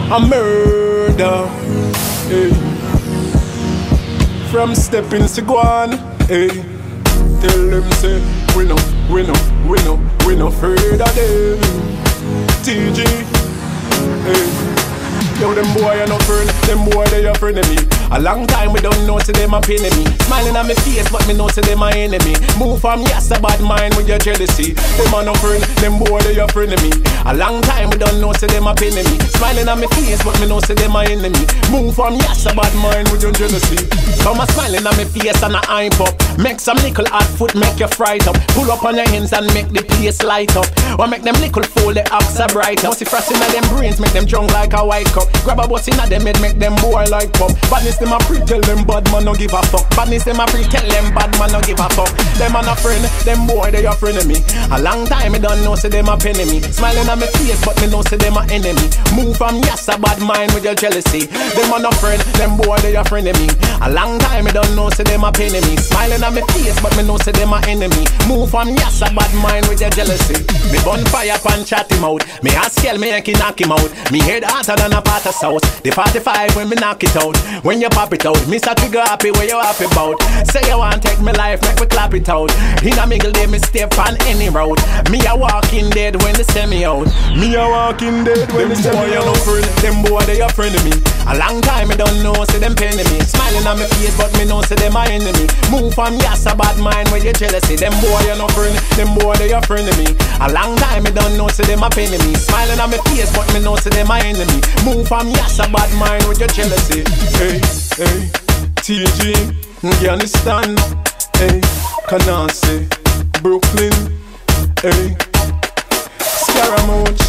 a murder. Hey. From stepping to go on, hey. Tell them say we no afraid of them. TG, hey. Yo, them boy are no friend, them boy they a friend of me. A long time we don't know to them a pin me. Smiling on my face but me know to them a enemy. Move from yes a bad mind with your jealousy. Them are no friend, them boy they a friend of me. A long time we don't know to them a pin me. Smiling on my face but me know to them a enemy. Move from yes a bad mind with your jealousy. Come a smiling on my face and a eye pop. Make some nickel hot foot make you fright up. Pull up on your hands and make the place light up. Or make them nickel fold the axe a bright up. See frosting in them brains make them drunk like a white cup. Grab a bus inna them head make them boy like pop. Badness them a free tell them bad man no give a fuck. Badness them a free tell them bad man no give a fuck. Them a no friend, them boy they a friend of me. A long time me don't know say them a penny me. Smiling on my face but me know say them a enemy. Move from yes a bad mind with your jealousy. Them a no friend, them boy they a friend of me. A long time me don't know say them a penny me. Smiling on my face but me know say them a enemy. Move from yes a bad mind with your jealousy. Me bun fire pan chat him out. Me ask hell me can knock him out. Me head hotter than a pot of sauce. The 45 when me knock it out. When you pop it out, me start to go happy where you happy about. Say you want take me life, make me clap it out. In a mingle day me step on any road. Me a walking dead when they send me out. Me a walking dead when they send me out. No friend, them boy they a friend of me. A long time me don't know say them penny me. Smiling on my face but me know say them a enemy. Move from yes a bad mind with your jealousy. Them boy you no friend, them boy they a friend of me. A long time me don't know say them a penny me. Smiling on my face but me know say them a enemy. Move from yes a bad mind with your jealousy. Hey, hey, TG, you understand? Hey, Canarsie, Brooklyn, hey, Scaramouche.